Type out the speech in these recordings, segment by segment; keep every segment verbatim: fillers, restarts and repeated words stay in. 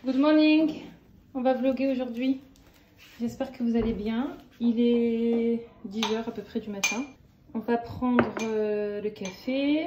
Good morning. On va vlogger aujourd'hui. J'espère que vous allez bien. Il est dix heures à peu près du matin. On va prendre euh, le café.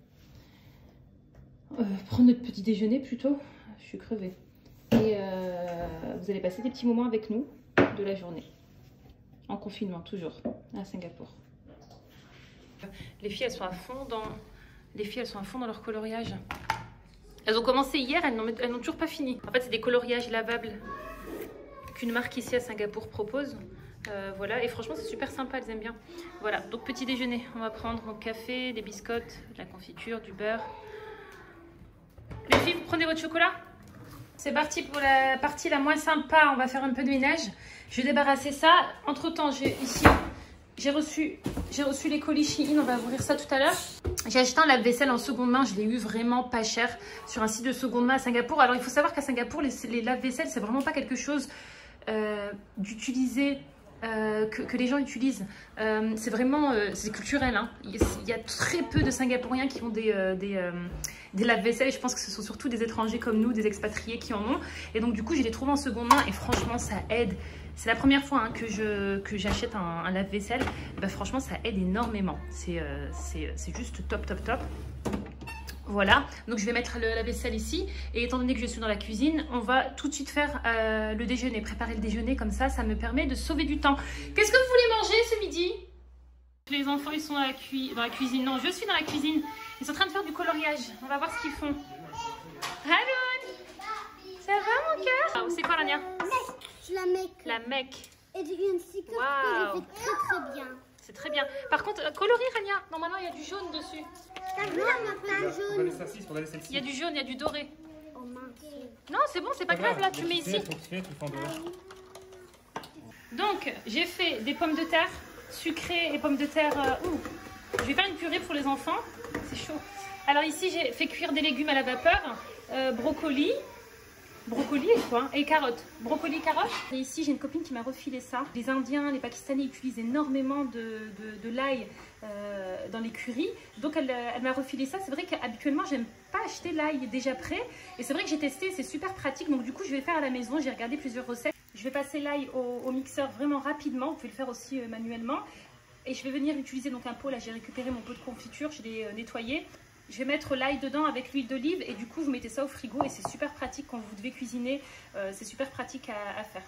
Euh, prendre notre petit déjeuner plutôt. Je suis crevée. Et euh, vous allez passer des petits moments avec nous de la journée. En confinement, toujours, à Singapour. Les filles, elles sont à fond dans, les filles, elles sont à fond dans leur coloriage. Elles ont commencé hier, elles n'ont toujours pas fini. En fait, c'est des coloriages lavables qu'une marque ici à Singapour propose. Euh, voilà, et franchement, c'est super sympa, elles aiment bien. Voilà, donc petit déjeuner. On va prendre mon café, des biscottes, de la confiture, du beurre. Les filles, vous prenez votre chocolat? C'est parti pour la partie la moins sympa. On va faire un peu de ménage. Je vais débarrasser ça. Entre temps, j'ai ici, j'ai reçu, j'ai reçu les colis Shein. On va ouvrir ça tout à l'heure. J'ai acheté un lave-vaisselle en seconde main. Je l'ai eu vraiment pas cher sur un site de seconde main à Singapour. Alors il faut savoir qu'à Singapour, les, les lave-vaisselle, c'est vraiment pas quelque chose euh, d'utiliser. Euh, que, que les gens utilisent. Euh, c'est vraiment euh, c'est culturel. Hein. Il, y a, il y a très peu de Singapouriens qui ont des, euh, des, euh, des lave-vaisselle. Je pense que ce sont surtout des étrangers comme nous, des expatriés qui en ont. Et donc du coup, je les trouve en seconde main et franchement, ça aide. C'est la première fois hein, que je que j'achète un, un lave-vaisselle. Ben, franchement, ça aide énormément. C'est euh, c'est juste top, top, top. Voilà, donc je vais mettre le, la vaisselle ici et étant donné que je suis dans la cuisine, on va tout de suite faire euh, le déjeuner, préparer le déjeuner comme ça, ça me permet de sauver du temps. Qu'est-ce que vous voulez manger ce midi? Les enfants ils sont dans la, cu dans la cuisine, non je suis dans la cuisine, ils sont en train de faire du coloriage, on va voir ce qu'ils font. Hello, ça va mon cœur? Ah, c'est quoi Rania? La mec. La mec. Et une sticker wow. Que j'ai fait très très bien. C'est très bien. Par contre, euh, coloris Rania, normalement il y a du jaune dessus. Il y a du jaune, il y a du doré. Oh, non, c'est bon, c'est pas grave, là, tu mets ici. Donc, j'ai fait des pommes de terre sucrées et pommes de terre... Euh, ouh, je vais faire une purée pour les enfants. C'est chaud. Alors ici, j'ai fait cuire des légumes à la vapeur. Euh, brocoli. Brocoli et quoi? Et carottes. Brocoli, carottes. Et ici, j'ai une copine qui m'a refilé ça. Les Indiens, les Pakistanais utilisent énormément de, de, de l'ail euh, dans les currys. Donc, elle, elle m'a refilé ça. C'est vrai qu'habituellement, j'aime pas acheter l'ail déjà prêt. Et c'est vrai que j'ai testé, c'est super pratique. Donc, du coup, je vais le faire à la maison. J'ai regardé plusieurs recettes. Je vais passer l'ail au, au mixeur vraiment rapidement. Vous pouvez le faire aussi euh, manuellement. Et je vais venir utiliser donc un pot. Là, j'ai récupéré mon pot de confiture. Je l'ai euh, nettoyé. Je vais mettre l'ail dedans avec l'huile d'olive et du coup vous mettez ça au frigo et c'est super pratique quand vous devez cuisiner, euh, c'est super pratique à, à faire.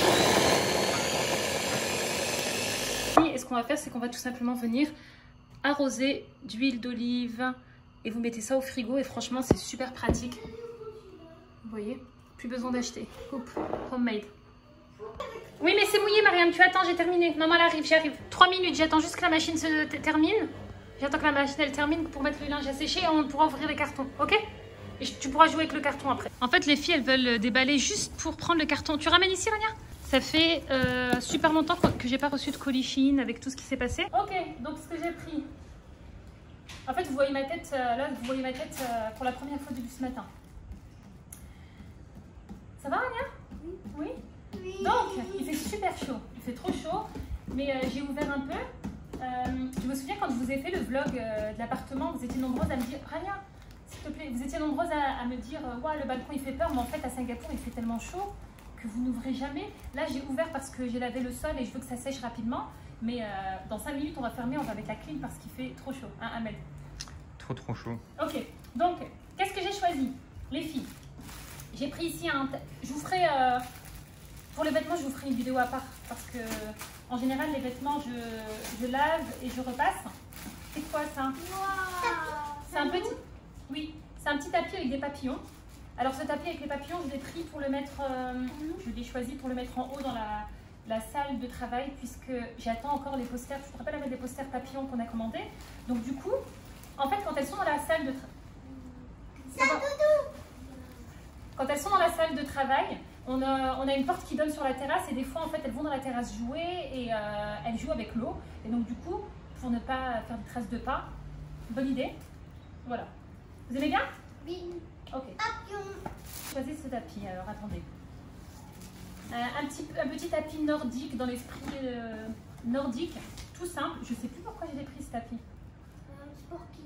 Et ce qu'on va faire c'est qu'on va tout simplement venir arroser d'huile d'olive et vous mettez ça au frigo et franchement c'est super pratique. Vous voyez, plus besoin d'acheter. Homemade. Oui mais c'est mouillé Marianne, tu attends, j'ai terminé. Maman elle arrive, j'arrive. trois minutes, j'attends juste que la machine se termine. J'attends que la machine elle termine pour mettre le linge à sécher et on pourra ouvrir les cartons, ok? Et tu pourras jouer avec le carton après. En fait, les filles, elles veulent déballer juste pour prendre le carton. Tu ramènes ici, Rania? Ça fait euh, super longtemps que j'ai pas reçu de colis Shein avec tout ce qui s'est passé. Ok, donc ce que j'ai pris. En fait, vous voyez ma tête, euh, là, vous voyez ma tête euh, pour la première fois depuis ce matin. Ça va, Rania? Oui. Oui? Oui. Donc, il fait super chaud. Il fait trop chaud, mais euh, j'ai ouvert un peu. Euh, je me souviens quand je vous ai fait le vlog euh, de l'appartement, vous étiez nombreuses à me dire Rania, s'il te plaît, vous étiez nombreuses à, à me dire ouais, le balcon il fait peur, mais en fait à Singapour il fait tellement chaud que vous n'ouvrez jamais. Là j'ai ouvert parce que j'ai lavé le sol et je veux que ça sèche rapidement, mais euh, dans cinq minutes on va fermer, on va mettre la clim parce qu'il fait trop chaud, hein, Ahmed? Trop trop chaud. Ok, donc qu'est-ce que j'ai choisi, les filles? J'ai pris ici un. Je vous ferai. Euh, pour les vêtements, je vous ferai une vidéo à part parce que. En général, les vêtements, je, je lave et je repasse. C'est quoi ça? Wow. C'est un petit... Oui, c'est un petit tapis avec des papillons. Alors ce tapis avec les papillons, je l'ai pris pour le mettre... Euh, je l'ai choisi pour le mettre en haut dans la, la salle de travail puisque j'attends encore les posters. Je te rappelle avec des posters papillons qu'on a commandés. Donc du coup, en fait, quand elles sont dans la salle de travail... Quand elles sont dans la salle de travail... On a, on a une porte qui donne sur la terrasse et des fois en fait elles vont dans la terrasse jouer et euh, elles jouent avec l'eau et donc du coup pour ne pas faire des traces de pas, bonne idée, voilà. Vous aimez bien? Oui. Ok. Choisissez ce tapis alors attendez. Euh, un, petit, un petit tapis nordique dans l'esprit euh, nordique, tout simple. Je sais plus pourquoi j'ai pris ce tapis. Euh, c'est pour qui ça?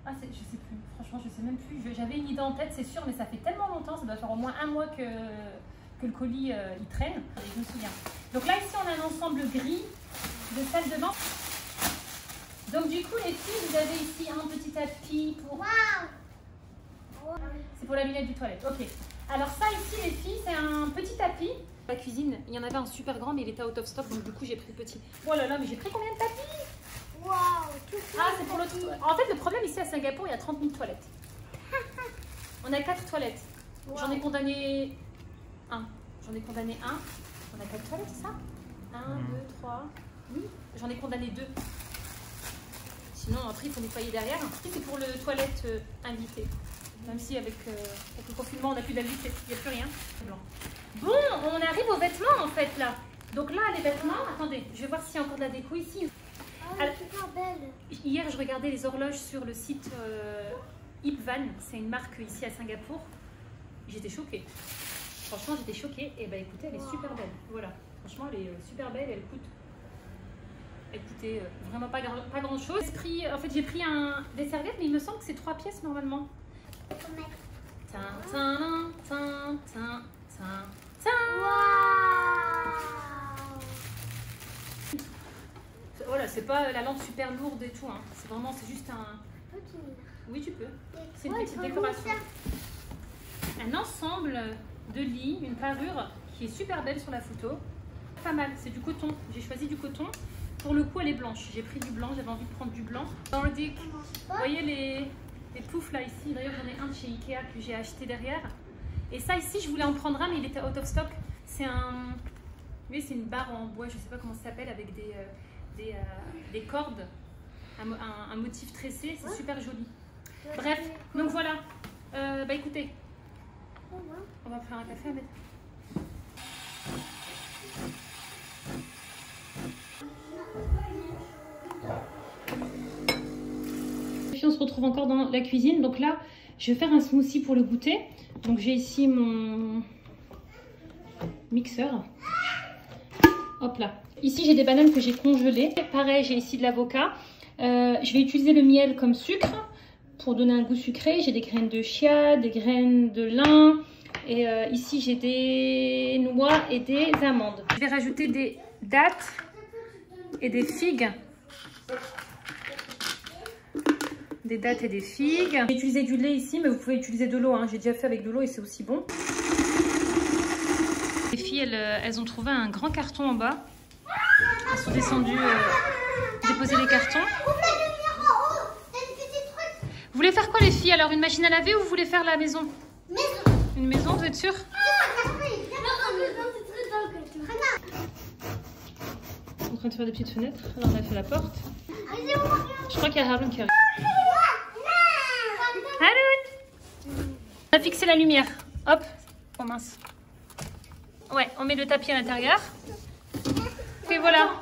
Ah, je sais plus. Franchement, je sais même plus. J'avais une idée en tête, c'est sûr, mais ça fait tellement longtemps. Ça doit faire au moins un mois que, que le colis euh, il traîne. Et je me souviens. Donc là, ici, on a un ensemble gris de salle de bain. Donc du coup, les filles, vous avez ici un petit tapis pour... Wow. C'est pour la lunette du toilette. Ok. Alors ça, ici, les filles, c'est un petit tapis. La cuisine, il y en avait un super grand, mais il était out of stock. Donc du coup, j'ai pris le petit. Oh là là, mais j'ai pris combien de tapis? Wow, ah, c'est pour l'autre. En fait, le problème ici à Singapour, il y a trente mille toilettes. On a quatre toilettes. Wow. J'en ai condamné un. J'en ai condamné un. On a quatre toilettes, c'est ça? Un, deux, trois. Oui, j'en ai condamné deux. Sinon, après, il faut nettoyer derrière. C'est pour le toilette euh, invité. Même si avec, euh, avec le confinement, on n'a plus d'invité. Il n'y a plus rien. Bon, on arrive aux vêtements en fait là. Donc là, les vêtements, attendez, je vais voir s'il y a encore de la déco ici. Ah, elle est super belle. Hier, je regardais les horloges sur le site euh, Ipvan. C'est une marque ici à Singapour. J'étais choquée. Franchement, j'étais choquée. Et bah écoutez, elle est wow. super belle. Voilà. Franchement, elle est euh, super belle. Elle coûte. Elle coûtait euh, vraiment pas, grand, pas grand chose. Pris, en fait, j'ai pris un, des serviettes, mais il me semble que c'est trois pièces normalement. Tin, tin, tin, tin, tin, tin. Voilà, c'est pas la lampe super lourde et tout. Hein. C'est vraiment, c'est juste un. Oui, tu peux. C'est une petite décoration. Un ensemble de lits, une parure qui est super belle sur la photo. Pas mal, c'est du coton. J'ai choisi du coton. Pour le coup, elle est blanche. J'ai pris du blanc, j'avais envie de prendre du blanc. Nordique. Vous voyez les, les poufs là ici. D'ailleurs, j'en ai un de chez Ikea que j'ai acheté derrière. Et ça ici, je voulais en prendre un, mais il était out of stock. C'est un. Oui, c'est une barre en bois, je sais pas comment ça s'appelle, avec des, euh, des, euh, des cordes, un, un, un motif tressé. C'est super joli. Bref, donc voilà. Euh, bah écoutez, on va faire un café à mettre. On se retrouve encore dans la cuisine. Donc là, je vais faire un smoothie pour le goûter. Donc j'ai ici mon mixeur. Hop là. Ici, j'ai des bananes que j'ai congelées. Pareil, j'ai ici de l'avocat. Euh, je vais utiliser le miel comme sucre pour donner un goût sucré. J'ai des graines de chia, des graines de lin. Et euh, ici, j'ai des noix et des amandes. Je vais rajouter des dattes et des figues. Des dattes et des figues. J'ai utilisé du lait ici, mais vous pouvez utiliser de l'eau. Hein. J'ai déjà fait avec de l'eau et c'est aussi bon. Les filles, elles, elles ont trouvé un grand carton en bas. Elles sont descendues euh, déposer les cartons. Vous voulez faire quoi les filles? Alors une machine à laver ou vous voulez faire la maison? Maison. Une maison, vous êtes sûre? On est en train de faire des petites fenêtres. Alors on a fait la porte. Je crois qu'il y a Haroun qui arrive. Haroun! On a fixé la lumière. Hop. Oh mince. Ouais, on met le tapis à l'intérieur. Et voilà.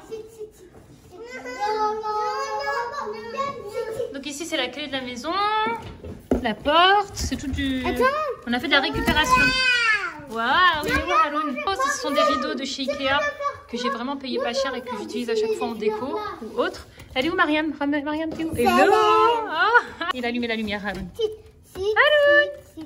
Donc ici c'est la clé de la maison. La porte, c'est tout du... On a fait de la récupération. Waouh, oui, oui, Haroun. Oh, ce sont des rideaux de chez Ikea que j'ai vraiment payé pas cher et que j'utilise à chaque fois en déco ou autre. Elle est où Mariam? Mariam, t'es où? Hello. Oh. Il a allumé la lumière, Haroun. Haroun.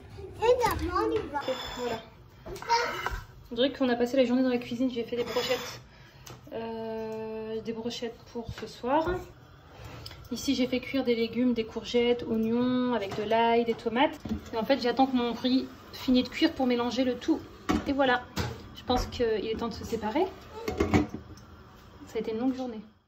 Voilà. On dirait qu'on a passé la journée dans la cuisine. J'ai fait des brochettes. Euh, des brochettes pour ce soir. Ici, j'ai fait cuire des légumes, des courgettes, oignons, avec de l'ail, des tomates. Et en fait, j'attends que mon riz finisse de cuire pour mélanger le tout. Et voilà. Je pense qu'il est temps de se séparer. Ça a été une longue journée.